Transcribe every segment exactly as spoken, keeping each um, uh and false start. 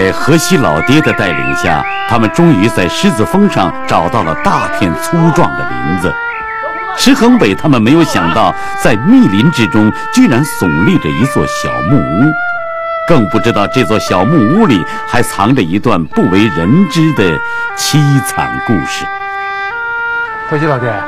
在河西老爹的带领下，他们终于在狮子峰上找到了大片粗壮的林子。石恒伟他们没有想到，在密林之中居然耸立着一座小木屋，更不知道这座小木屋里还藏着一段不为人知的凄惨故事。 河西老爹，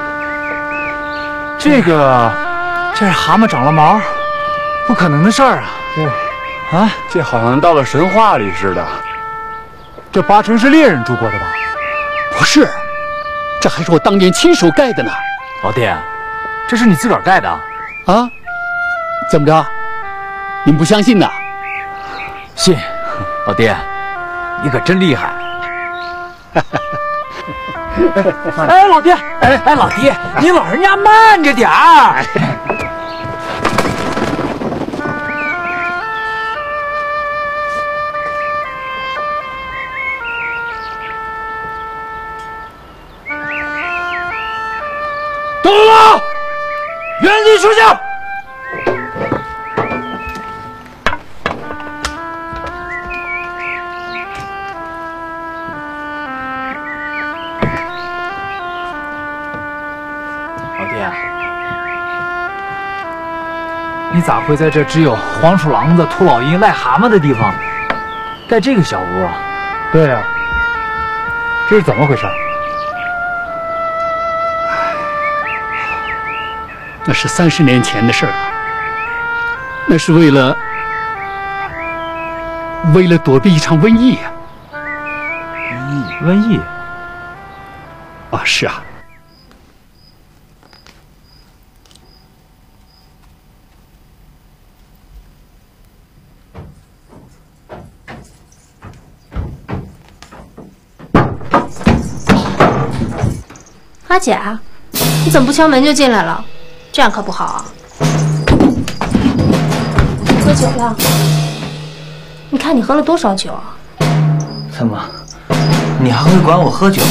这个这是蛤蟆长了毛，不可能的事儿啊！ 这啊，这好像到了神话里似的。 这八成是猎人住过的吧？ 不是，这还是我当年亲手盖的呢。 老爹，这是你自个儿盖的啊？怎么着？您不相信呐？ 信，老爹，你可真厉害！哎，老爹，哎哎，老爹，您老人家慢着点儿。动动了，原地出现。老爹，你咋会在这只有黄鼠狼子、秃老鹰、癞蛤蟆的地方盖这个小屋啊？ 对呀、啊，这是怎么回事？ 那是三十年前的事儿了。那是为了为了躲避一场瘟疫啊！ 瘟疫，瘟疫啊，是啊。 阿姐，你怎么不敲门就进来了？这样可不好啊！喝酒了？你看你喝了多少酒啊？ 怎么，你还会管我喝酒？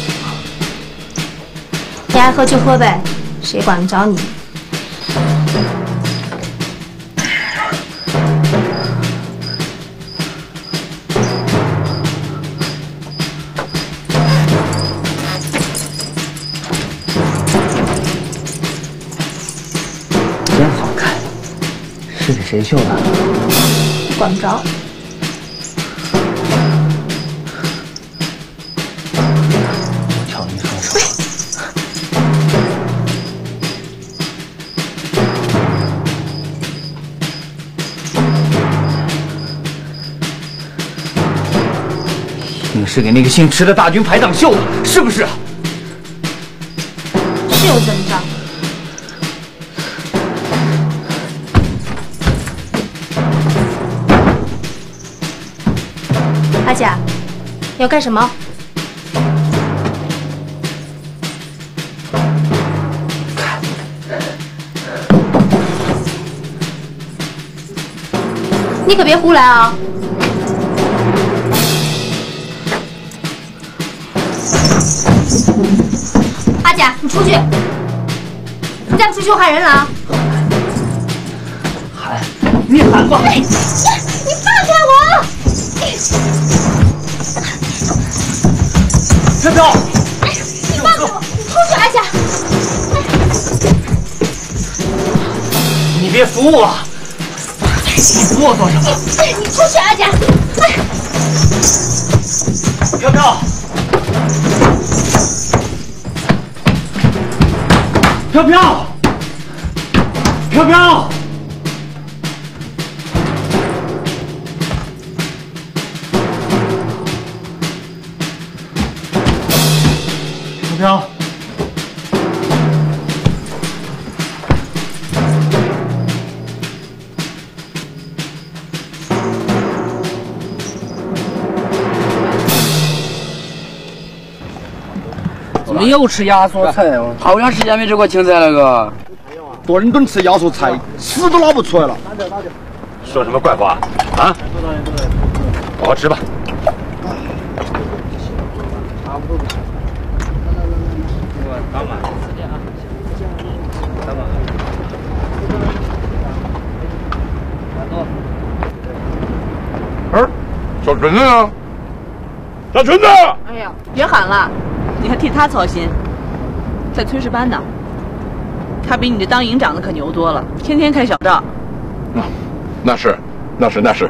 你爱喝就喝呗，谁管得着你？ 真好看，是给谁绣的？ 管不着。 我瞧你双手。一定是给那个姓池的大军排长绣的，是不是？ 是又怎么着？阿姐，要干什么？你可别胡来啊！阿姐，你出去！你再不出去，我喊人了啊！ 喊，你喊吧！ 你你放开我！ 飘飘， 你放开我！你出去，阿姐！ 你别扶我！你扶我做什么？ 你出去，阿姐！ 飘飘，飘飘，飘飘。飘飘， 怎么又吃压缩菜啊？好长时间没吃过青菜了，哥。 顿顿吃压缩菜，屎都捞不出来了。 说什么怪话啊？好好吃吧。 儿， 小纯子呢？小纯子！ 哎呀，别喊了，你还替他操心，在炊事班呢。他比你这当营长的可牛多了，天天开小灶。 啊，那是，那是，那是。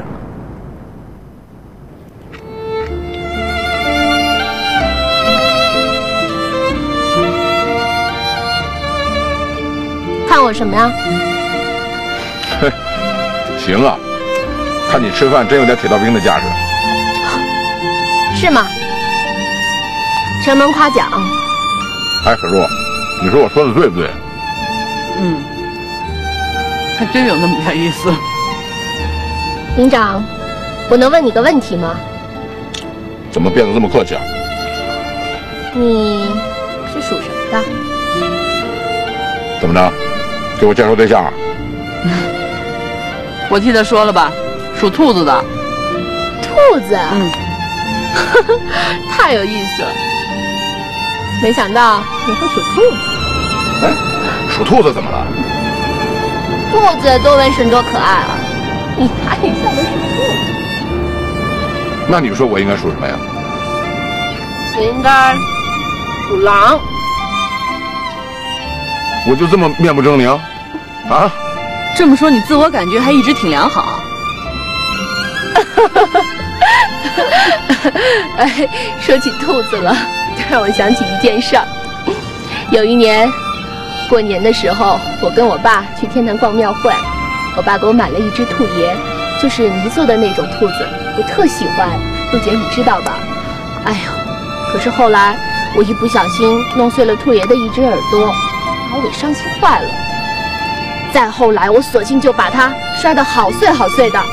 看我什么呀？ 嘿，行啊，看你吃饭真有点铁道兵的架势。 是吗？承蒙夸奖。 哎，小若，你说我说的对不对？ 嗯，还真有那么点意思。 营长，我能问你个问题吗？ 怎么变得这么客气啊？ 你是属什么的？ 怎么着？给我介绍对象啊？ 我替他说了吧，属兔子的。 兔子？ 嗯， 太有意思了。没想到你会属兔子。 哎，属兔子怎么了？ 兔子多纹身多可爱啊！你哪里像个属兔子？ 那你说我应该属什么呀？ 你应该属狼。 我就这么面目狰狞啊？ 这么说你自我感觉还一直挺良好。 哎，说起兔子了，让我想起一件事儿。有一年过年的时候，我跟我爸去天坛逛庙会，我爸给我买了一只兔爷，就是泥做的那种兔子，我特喜欢。陆姐你知道吧？哎呦，可是后来我一不小心弄碎了兔爷的一只耳朵，把我给伤心坏了。再后来我索性就把它摔得好碎好碎的。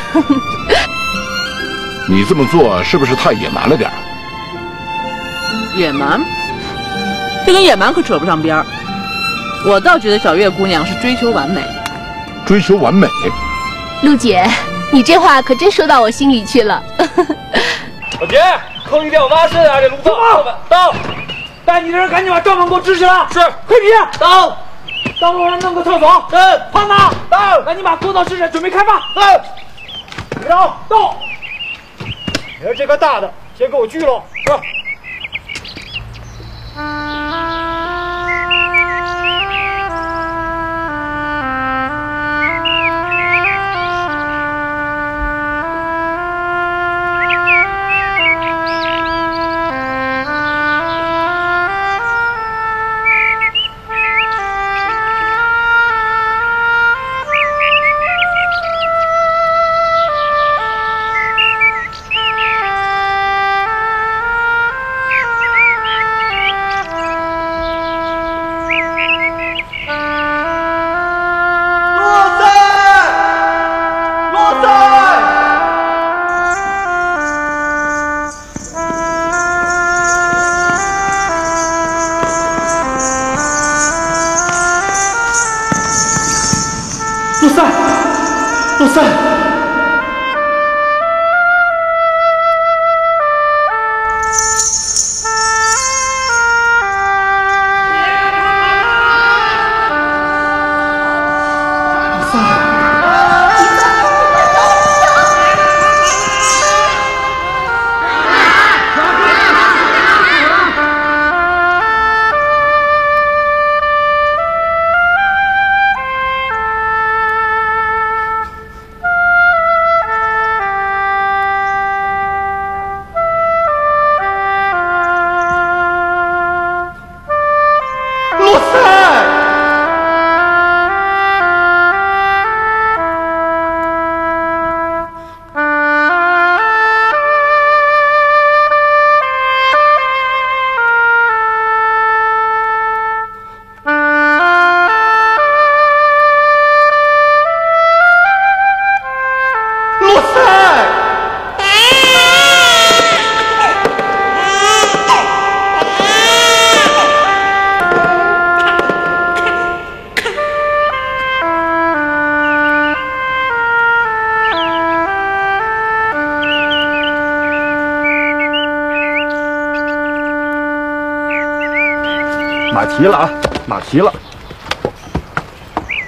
你这么做是不是太野蛮了点？ 野蛮？这跟野蛮可扯不上边儿。我倒觉得小月姑娘是追求完美。 追求完美？ 陆姐，你这话可真说到我心里去了。 老姐，扣一电挖肾啊！这龙凤到，带你的人赶紧把账本给我支起来。是，黑皮到，当路人弄个厕所。是，胖子到，赶紧把锅灶支起来，准备开饭。是，队长到，明儿这个大的先给我锯喽。是。 陆赛，陆赛， 马蹄了啊，马蹄了。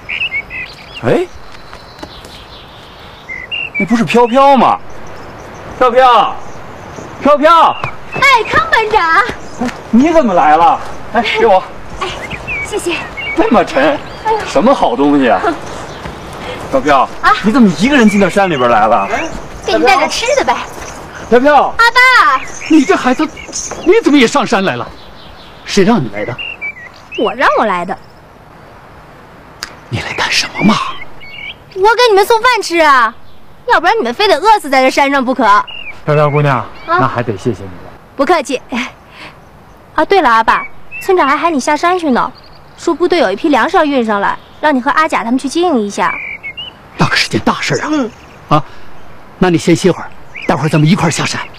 哎，那不是飘飘吗？ 飘飘，飘飘！ 哎，康班长， 你怎么来了？哎，给我。 哎，谢谢。 这么沉，哎、什么好东西啊？飘飘啊，你怎么一个人进到山里边来了？ 给你带点吃的呗。 飘飘， 阿爸， 你这孩子，你怎么也上山来了？谁让你来的？ 我让我来的。 你来干什么嘛？ 我给你们送饭吃啊，要不然你们非得饿死在这山上不可。 飘飘姑娘，啊、那还得谢谢你了。 不客气。啊，对了，阿爸，村长还喊你下山去呢，说部队有一批粮食要运上来，让你和阿甲他们去接应一下。 那可是件大事啊！嗯，啊，那你先歇会儿，待会儿咱们一块儿下山。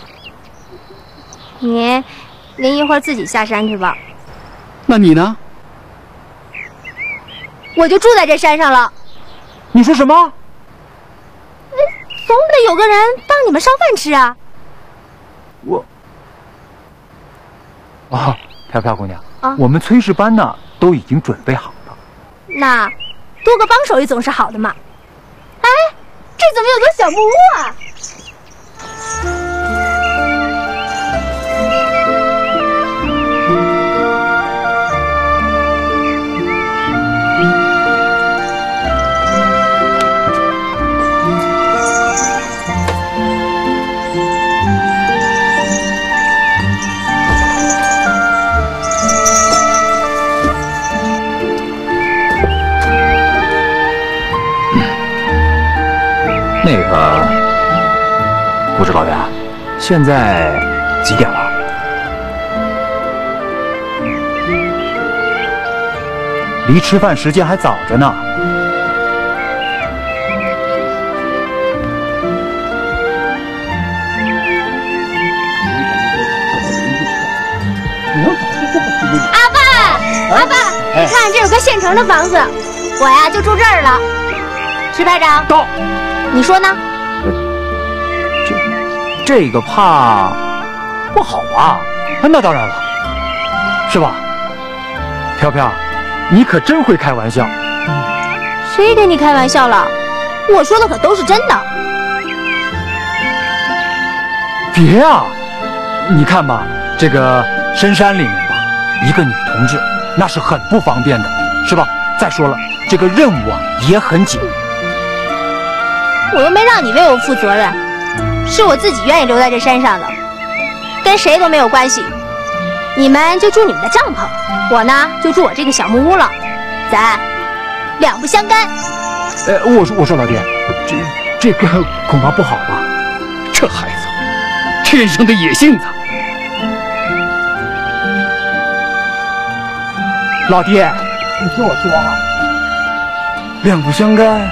您，您一会儿自己下山去吧。 那你呢？ 我就住在这山上了。 你说什么？ 总得有个人帮你们烧饭吃啊！ 我，哦，飘飘姑娘啊， 我们炊事班呢都已经准备好了。 那多个帮手也总是好的嘛。哎，这怎么有个小木屋啊？ 那个，不知道呀，现在几点了？离吃饭时间还早着呢。 阿爸，阿爸，你看这有个现成的房子，我呀就住这儿了。石排长到。 你说呢？ 这这个怕不好啊！那当然了，是吧？飘飘，你可真会开玩笑。 谁跟你开玩笑了？我说的可都是真的。 别啊！你看吧，这个深山里面吧，一个女同志那是很不方便的，是吧？再说了，这个任务啊也很紧。 我又没让你为我负责任，是我自己愿意留在这山上的，跟谁都没有关系。你们就住你们的帐篷，我呢就住我这个小木屋了，咱两不相干。 呃，我说我说老爹，这这个恐怕不好吧？ 这孩子天生的野性子。 老爹，你听我说啊，两不相干。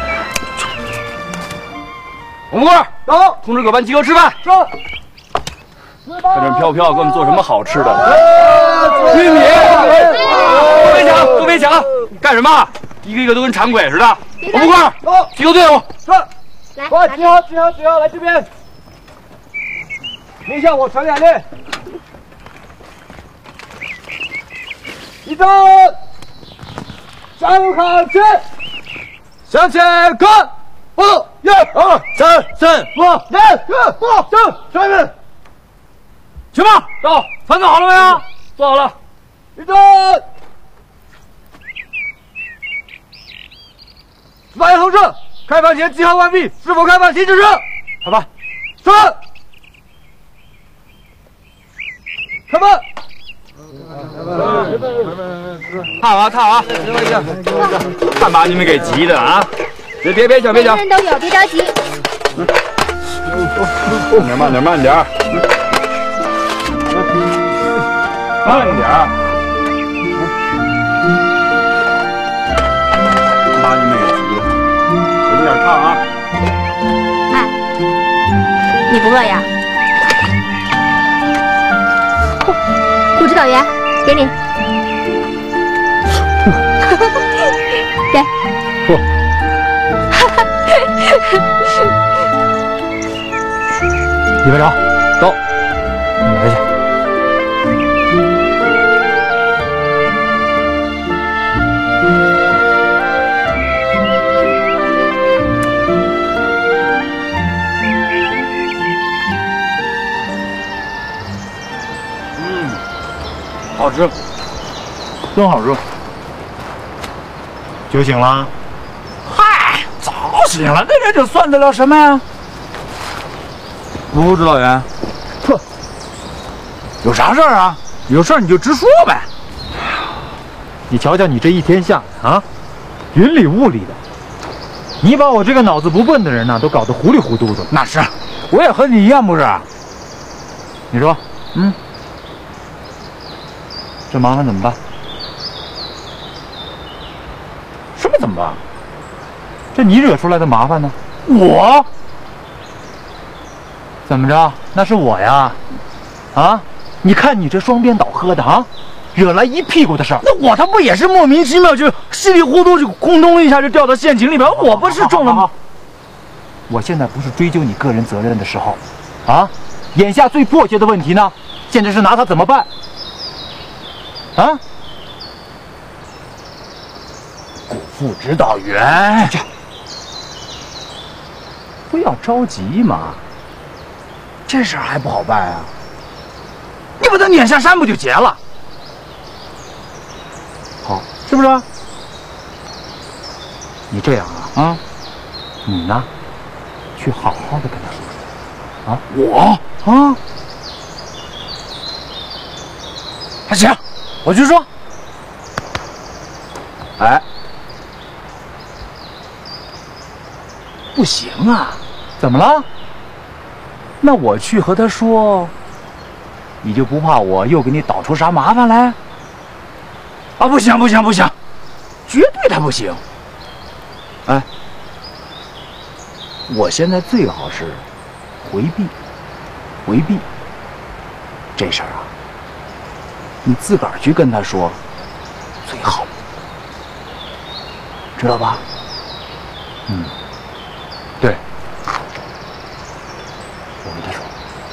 红棍，走，通知各班集合吃饭。是。看这飘飘给我们做什么好吃的？玉米。都别抢，都别抢！干什么？一个一个都跟馋鬼似的。红棍，集合队伍。是。 来， 快集合，集合，集合，来这边。听向我传演练。立正，站好前，向前看。五、一、二、三、三、五、六、七、八、九、十、十一。去吧，到，饭做好了没有？做好了。立正。发言后事，开饭前集合完毕，是否开饭？请指示。开饭。是。开饭。 看啊看啊，看把你们给急的啊！别别别抢别抢， 人人都有，别着急。 慢点慢点慢点，慢点。把你们给急的，小心点唱啊！ 哎，你不饿呀？不指导员，给你。给。 不。李班长，走，你来去。 吃，真好吃。酒醒了？ 嗨，早醒了，那这就算得了什么呀？ 不，指导员。 哼，有啥事儿啊？有事儿你就直说呗。 你瞧瞧你这一天下来啊，云里雾里的，你把我这个脑子不笨的人呢，都搞得糊里糊涂的。 那是，我也和你一样，不是？ 你说，嗯，这麻烦怎么办？ 什么怎么办？ 这你惹出来的麻烦呢？ 我？ 怎么着？那是我呀！啊，你看你这双边倒喝的啊，惹来一屁股的事儿。 那我他不也是莫名其妙就稀里糊涂就空咚一下就掉到陷阱里边？我不是中了吗？ 我现在不是追究你个人责任的时候，啊，眼下最迫切的问题呢，现在是拿他怎么办？啊？ 顾副指导员， 不要着急嘛， 这事儿还不好办啊！你把他撵下山不就结了？ 好，是不是？你这样啊，啊，你呢，去好好的跟他说说。啊， 我啊， 还行，我去说。哎，不行啊！ 怎么了？ 那我去和他说，你就不怕我又给你导出啥麻烦来？啊，不行不行不行，绝对他不行！哎，我现在最好是回避，回避这事儿啊，你自个儿去跟他说最好，知道吧？ 嗯，对，我跟他说，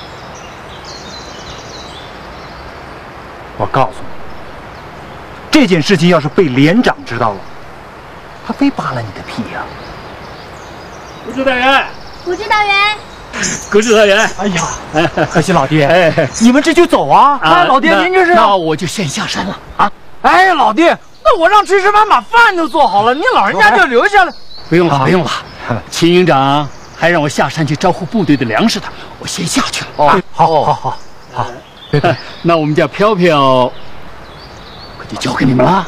我告诉你，这件事情要是被连长知道了，他非扒了你的屁呀！ 顾指导员， 顾指导员， 顾指导员， 哎呀，哎，可惜老弟，哎，你们这就走啊？ 哎，老弟，您这是？ 那我就先下山了啊！ 哎，老弟，那我让炊事班把饭都做好了，您老人家就留下来。 不用了，不用了。秦营长还让我下山去招呼部队的粮食的，我先下去了。 哦，好，好，好，好。 那我们家飘飘可就交给你们了。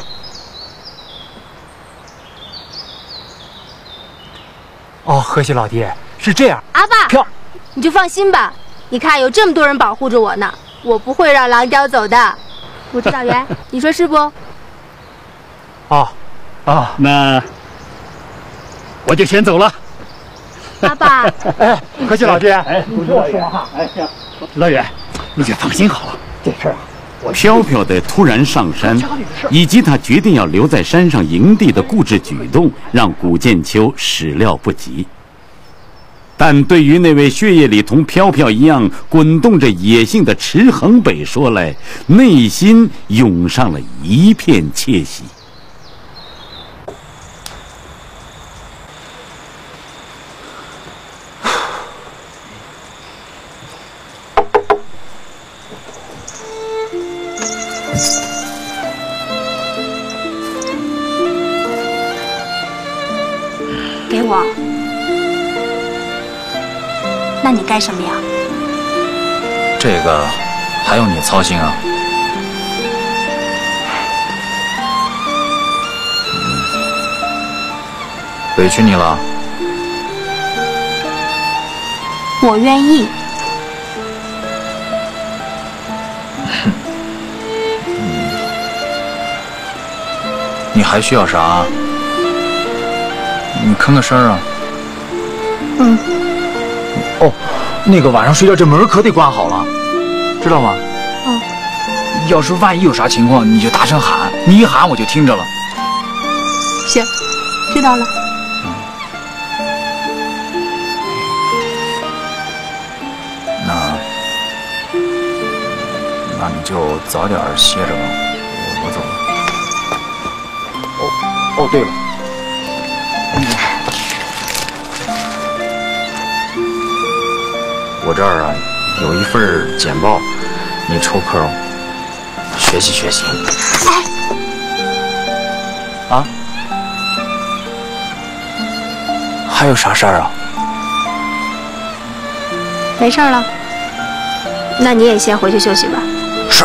哦，贺喜老弟，是这样。 阿爸， 飘， 你就放心吧，你看有这么多人保护着我呢，我不会让狼叼走的。顾指导员，你说是不？ 哦，啊， 那我就先走了。 阿爸， 哎，贺喜老弟， 哎， 你听我说哈， 哎呀，指导员，你就放心好了，这事儿啊。 飘飘的突然上山，以及他决定要留在山上营地的固执举动，让古剑秋始料不及。但对于那位血液里同飘飘一样滚动着野性的池衡北说来，内心涌上了一片窃喜。 给我。那你干什么呀？ 这个还用你操心啊？委屈你了。 我愿意。 你还需要啥？你吭个声啊！ 嗯。 哦，那个晚上睡觉这门可得关好了，知道吗？ 嗯。 要是万一有啥情况，你就大声喊，你一喊我就听着了。 行，知道了。 嗯。那，那你就早点歇着吧，我我走了。 哦哦，对了。 我这儿啊有一份简报，你抽空学习学习。 哎， 啊？还有啥事儿啊？ 没事了。那你也先回去休息吧。 是。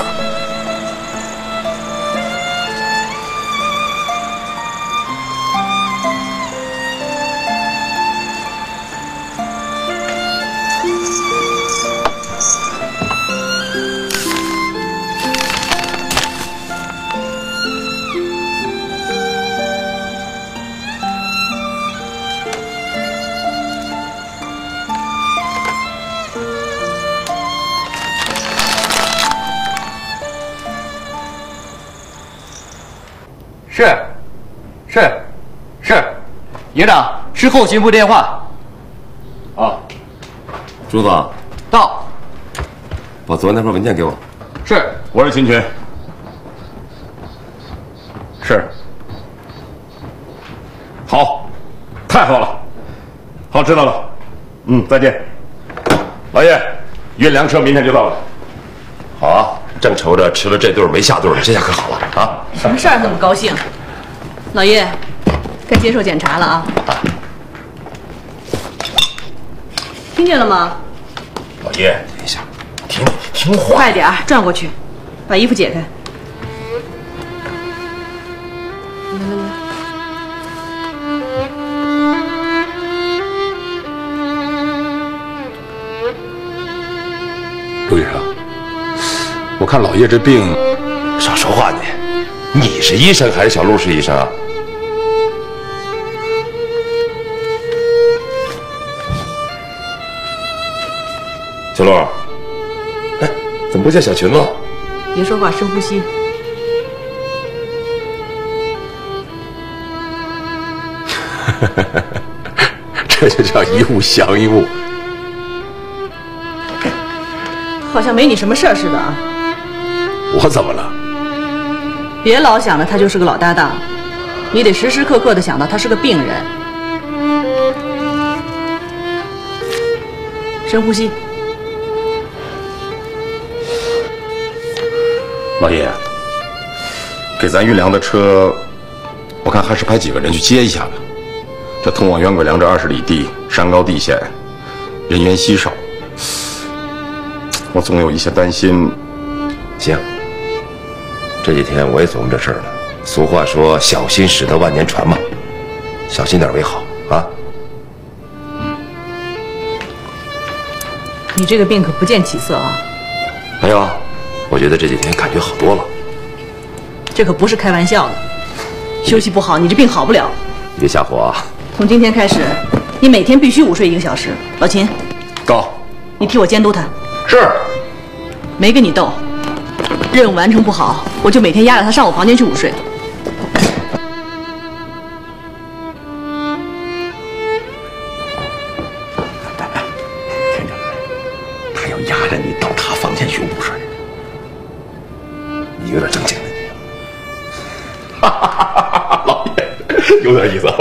是，是，是，营长，是后勤部电话。 啊，朱子， 到。 把昨天那份文件给我。 是， 我是秦群。是。好，太好了。好，知道了。嗯，再见。老叶，运粮车明天就到了。 好啊，正愁着吃了这顿没下顿的，这下可好了啊！ 什么事儿那么高兴？老叶，该接受检查了啊！听见了吗？ 老叶，等一下，听听话， 快点儿，转过去，把衣服解开。来来来。 陆医生，我看老叶这病，少说话你。你是医生还是小陆是医生啊？小陆，哎，怎么不见小群了？ 别说话，深呼吸。 这就叫一物降一物。 好像没你什么事儿似的啊。 我怎么了？ 别老想着他就是个老搭档，你得时时刻刻的想到他是个病人。深呼吸。 老叶，给咱运粮的车，我看还是派几个人去接一下吧。这通往原轨粮这二十里地，山高地险，人员稀少，我总有一些担心。 行，这几天我也琢磨这事儿了。俗话说，小心驶得万年船嘛，小心点为好啊。 你这个病可不见起色啊！ 没有啊，我觉得这几天感觉好多了。 这可不是开玩笑的，休息不好，你这病好不了。 你别吓唬我啊！ 从今天开始，你每天必须午睡一个小时。老秦， 到， 你替我监督他。 是。 没跟你斗，任务完成不好，我就每天压着他上我房间去午睡。 他要压着你到他房间去午睡，你有点正经的你。哈哈哈哈！老爷，有点意思啊。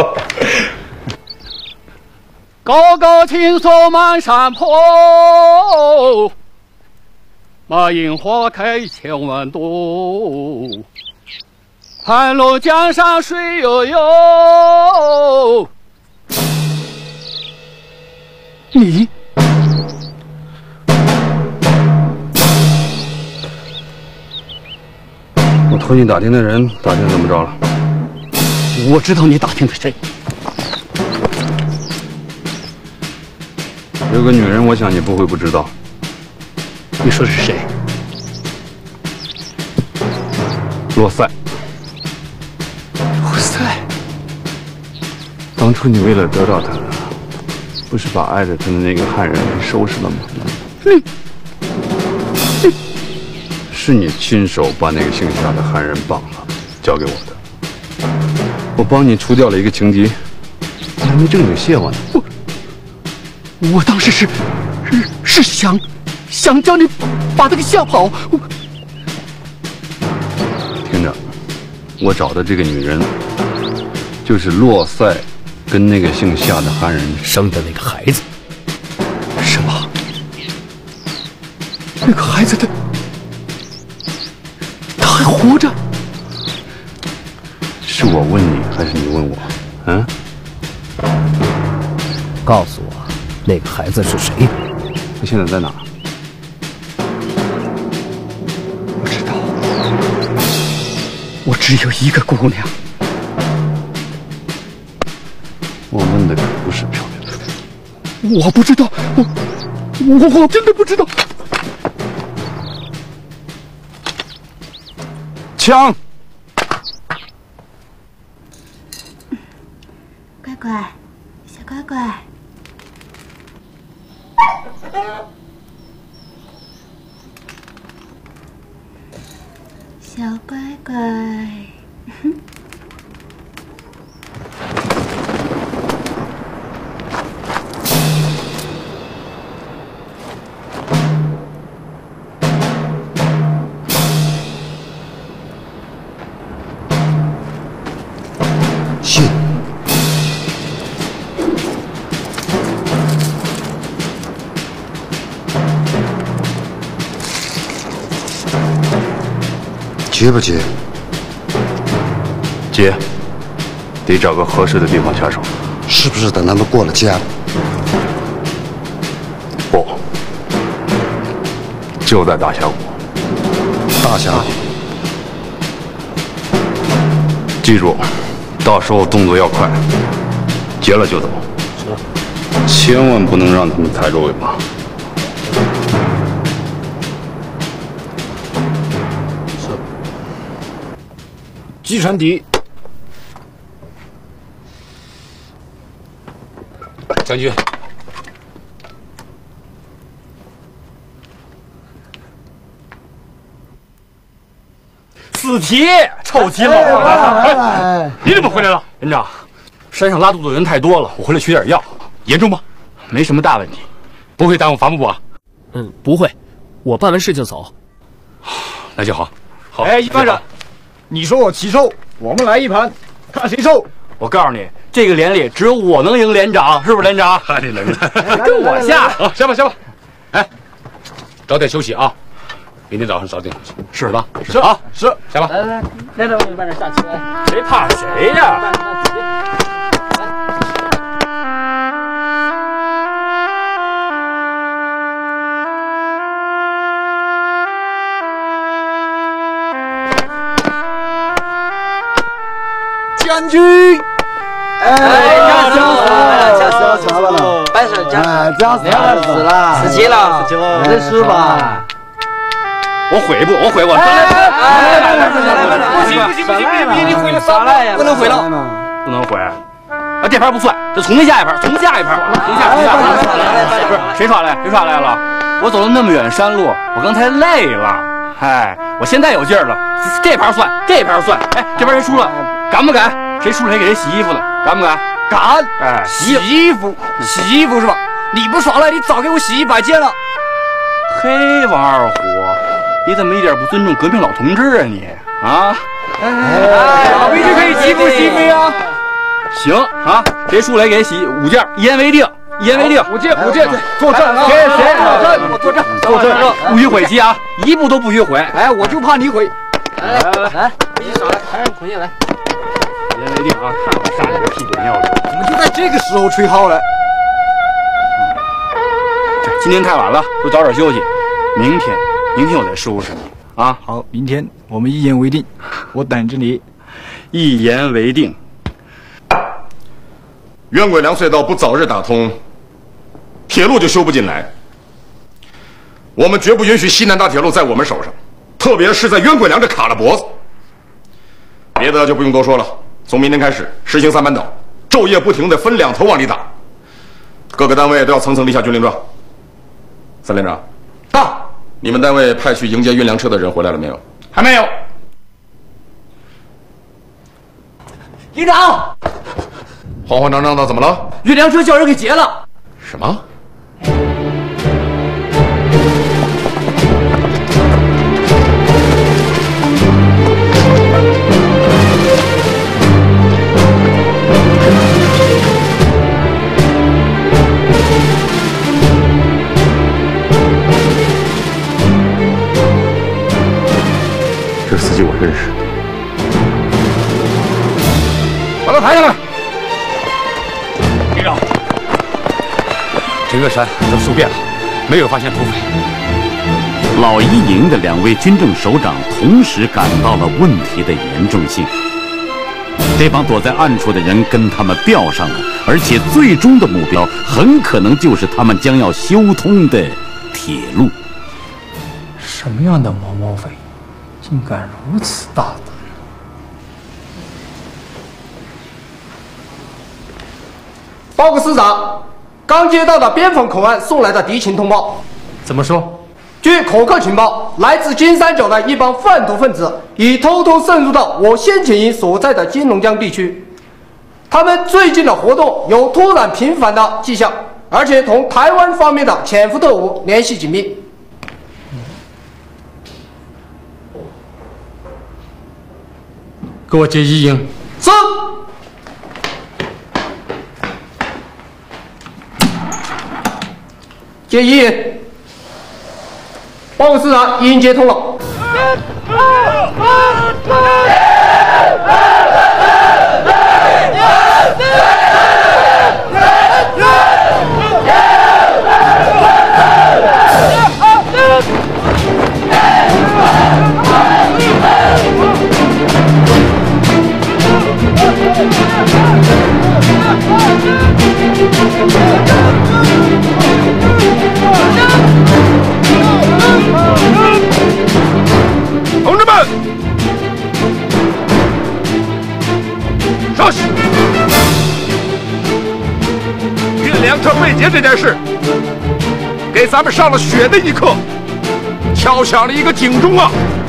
高高青松满山坡，马樱花开千万朵。盘龙江上水悠悠。你， 我托你打听的人打听怎么着了？ 我知道你打听的谁。 有个女人，我想你不会不知道。 你说是谁？ 洛塞。 洛塞。 当初你为了得到她，不是把爱着她的那个汉人给收拾了吗？ 你， 你，是你亲手把那个姓夏的汉人绑了，交给我的。我帮你除掉了一个情敌，你还没正经谢我呢。 我。我当时是是是想想叫你把他给吓跑。我听着，我找的这个女人就是洛塞跟那个姓夏的汉人生的那个孩子。 什么？那个孩子他他还活着？是我问你，还是你问我？嗯？ 告诉我，那个孩子是谁？ 他现在在哪儿？ 不知道。我只有一个姑娘。 我问的可不是漂亮。 我不知道，我我我真的不知道。 枪！ 乖乖，小乖乖。小乖乖。 信。接不接？ 接。得找个合适的地方下手。 是不是等他们过了家？ 不，就在大峡谷。 大峡谷。 记住，到时候动作要快，结了就走。千万不能让他们踩着尾巴。 击沉敌。 将军， 死题，臭鸡老子！你怎么回来了？连长，山上拉肚子的人太多了，我回来取点药。严重吗？没什么大问题，不会耽误伐木吧？ 嗯，不会，我办完事就走。 那就好。好。 哎，一班长，你说我奇臭，我们来一盘，看谁臭。 我告诉你，这个连里只有我能赢连长，是不是连长？ 你能耐， 跟我下啊！下吧下吧。哎，早点休息啊，明天早上早点休息，是吧？ 是啊， 是。 下吧。 来来来，连长，我班长下去来。 谁怕谁呀？ 将军。 哎，吓死我了！吓死我了！吓死我了！班长， 哎，这样死了，死了，死齐了， 死齐了，认输吧。 我悔不？我悔我。来来来来来来来！不行不行不行！别你毁了啥了呀？不能毁了，不能毁。啊，这盘不算，这重新下一盘，重下一盘，重下重下。不是谁耍赖？谁耍赖了？我走了那么远山路，我刚才累了。哎，我现在有劲儿了。这盘算，这盘算。哎，这盘谁输了？敢不敢？谁输了谁给谁洗衣服呢？敢不敢？ 敢！ 哎， 洗衣服，洗衣服是吧？你不耍赖，你早给我洗一百件了。 嘿，王二虎，你怎么一点不尊重革命老同志啊你？啊？ 哎，老兵就可以欺负欺负呀？ 行啊，谁输了给谁洗五件，一言为定，一言为定。 五件五件，坐正啊！ 谁谁坐正，我坐正， 坐正，不许悔棋啊，一步都不许悔。 哎，我就怕你悔。 来来来来，一起耍赖，还让重新来。 一言为定啊！看我杀你个屁滚尿流！ 怎么就在这个时候吹号了？ 今天太晚了，都早点休息。明天，明天我再收拾你啊！ 好，明天我们一言为定，我等着你。 一言为定。 冤鬼梁隧道不早日打通，铁路就修不进来。我们绝不允许西南大铁路在我们手上，特别是在冤鬼梁这卡了脖子。别的就不用多说了，从明天开始实行三班倒，昼夜不停的分两头往里打，各个单位都要层层立下军令状。三连长，到！你们单位派去迎接运粮车的人回来了没有？ 还没有。 营长， 慌慌张张的，怎么了？ 运粮车叫人给劫了。 什么？ 这司机是我认识的。 把他抬上来。 营长，整个山都搜遍了，没有发现土匪。 老一营的两位军政首长同时感到了问题的严重性。这帮躲在暗处的人跟他们吊上了，而且最终的目标很可能就是他们将要修通的铁路。 什么样的毛毛匪，竟敢如此大胆？ 报告师长，刚接到的边防口岸送来的敌情通报。 怎么说？ 据口客情报，来自金三角的一帮贩毒分子已偷偷渗入到我先遣营所在的金龙江地区。他们最近的活动有突然频繁的迹象，而且同台湾方面的潜伏特务联系紧密。 给我接一营。 是。接一营。报告师长，一营接通了。 同志们，稍息！运粮车被劫这件事，给咱们上了血的一课，敲响了一个警钟啊！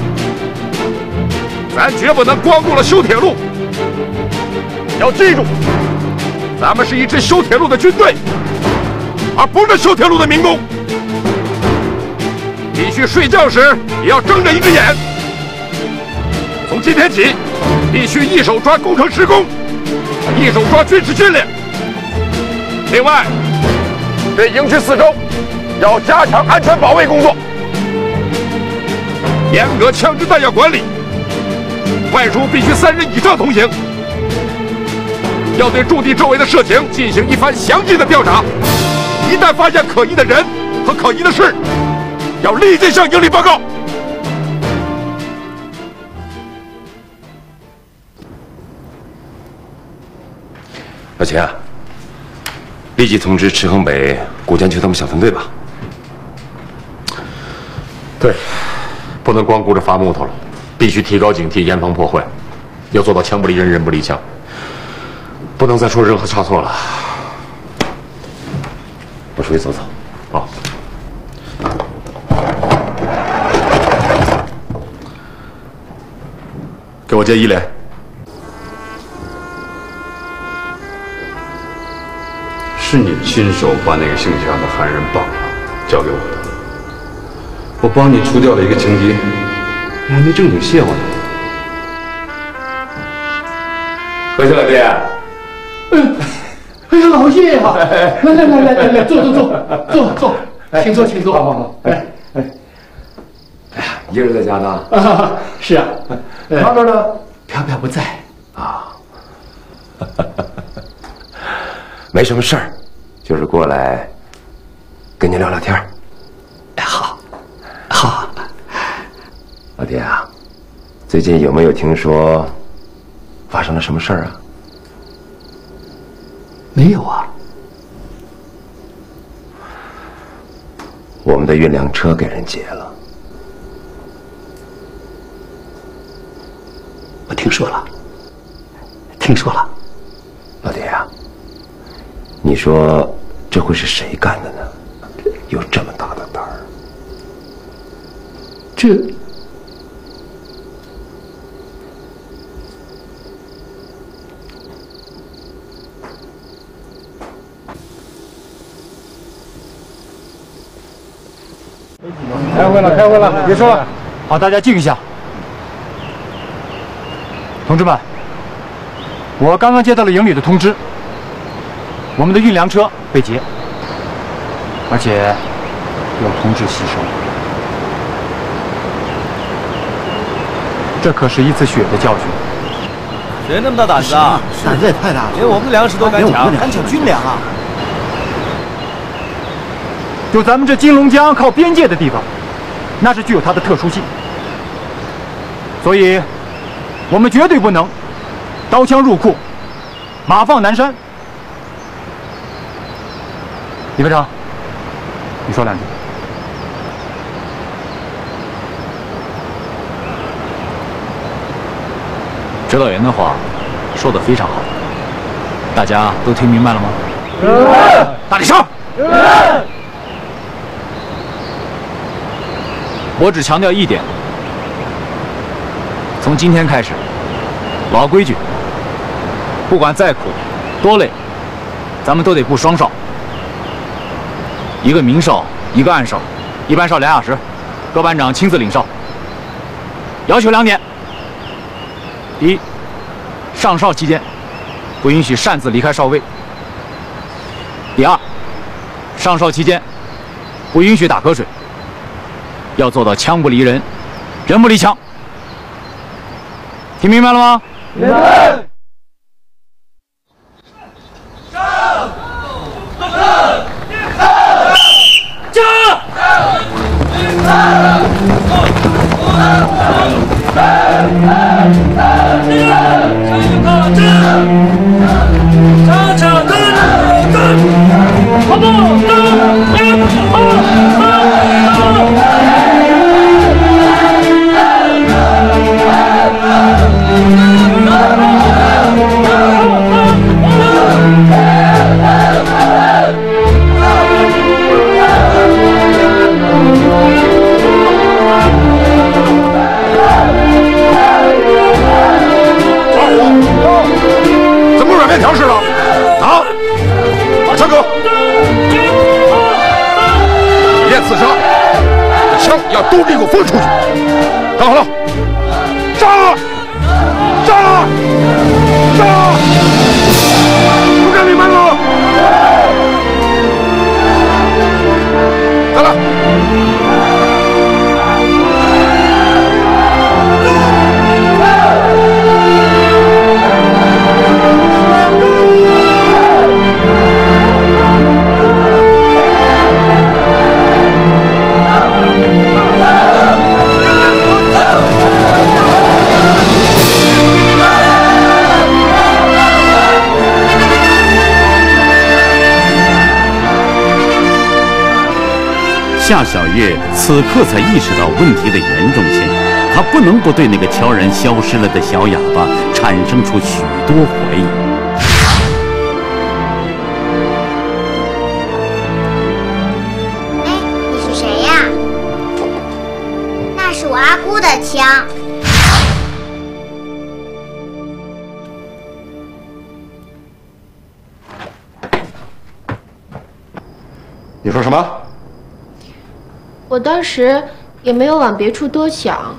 咱绝不能光顾了修铁路，要记住，咱们是一支修铁路的军队，而不是修铁路的民工。必须睡觉时也要睁着一只眼。从今天起，必须一手抓工程施工，一手抓军事训练。另外，对营区四周要加强安全保卫工作，严格枪支弹药管理，外出必须三人以上同行。要对驻地周围的社情进行一番详细的调查，一旦发现可疑的人和可疑的事，要立即向营里报告。 老钱啊，立即通知池衡北、古江区他们小分队吧。 对，不能光顾着伐木头了，必须提高警惕，严防破坏，要做到枪不离人，人不离枪，不能再出任何差错了。 我出去走走。 好。给我接一连。 是你亲手把那个姓夏的汉人绑了，交给我的。我帮你除掉了一个情敌，你还没正经谢我呢。 回去了，爹。 嗯，哎呀，老爷呀！来来来来来来，坐坐坐坐坐，请坐请坐。好好好，哎哎， 哎呀，一个人在家呢？ 啊，是啊。飘飘呢？飘飘不在啊。没什么事儿，就是过来跟您聊聊天。 哎，好，好。 老爹啊，最近有没有听说发生了什么事儿啊？ 没有啊。 我们的运粮车给人劫了。 我听说了，听说了。 老爹呀、啊，你说这会是谁干的呢？有这么大的胆儿？ 这开会了，开会了，别说了。好，大家静一下。同志们，我刚刚接到了营里的通知，我们的运粮车被劫，而且有同志牺牲。 这可是一次血的教训。 谁那么大胆子啊？ 胆子也太大了， 连我们粮食都敢抢，敢抢军粮啊！ 就咱们这金龙江靠边界的地方，那是具有它的特殊性，所以，我们绝对不能刀枪入库，马放南山。李排长，你说两句。 指导员的话说得非常好，大家都听明白了吗？大点声！我只强调一点，从今天开始，老规矩，不管再苦多累，咱们都得布双哨，一个明哨，一个暗哨，一班哨两小时，各班长亲自领哨。要求两点：第一，上哨期间不允许擅自离开哨位；第二，上哨期间不允许打瞌睡。要做到枪不离人，人不离枪。听明白了吗？明白。 调试了啊！枪哥，一列刺杀，这枪要都给我放出去！看好了，杀！杀！杀！不干你们了！来了。 夏小月此刻才意识到问题的严重性，她不能不对那个悄然消失了的小哑巴产生出许多怀疑。 哎，你是谁呀？那是我阿姑的枪。 你说什么？ 我当时也没有往别处多想。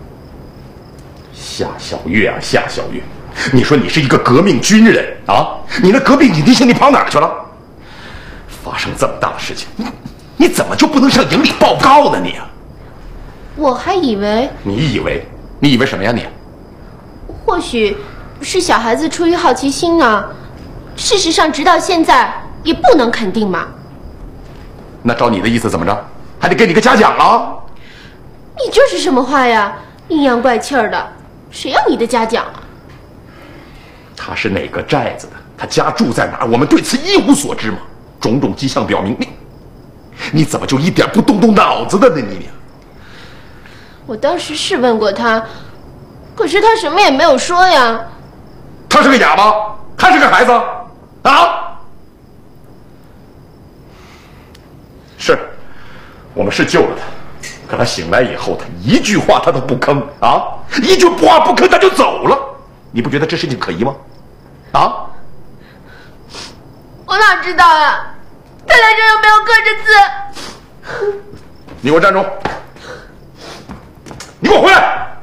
夏小月啊，夏小月，你说你是一个革命军人啊，你那革命警惕性你跑哪儿去了？发生这么大的事情，你你怎么就不能上营里报告呢？你啊， 我还以为你以为你以为什么呀你？ 或许是小孩子出于好奇心呢。事实上，直到现在也不能肯定嘛。 那照你的意思怎么着？还得给你个嘉奖啊！ 你这是什么话呀？阴阳怪气儿的，谁要你的嘉奖啊？ 他是哪个寨子的？他家住在哪儿？我们对此一无所知吗？种种迹象表明，你你怎么就一点不动动脑子的呢？你我当时是问过他，可是他什么也没有说呀。 他是个哑巴，还是个孩子啊？是。我们是救了他，可他醒来以后，他一句话他都不吭啊，一句话不吭他就走了。你不觉得这事情可疑吗？啊？ 我哪知道呀？他脸上又没有刻着字。 你给我站住！你给我回来！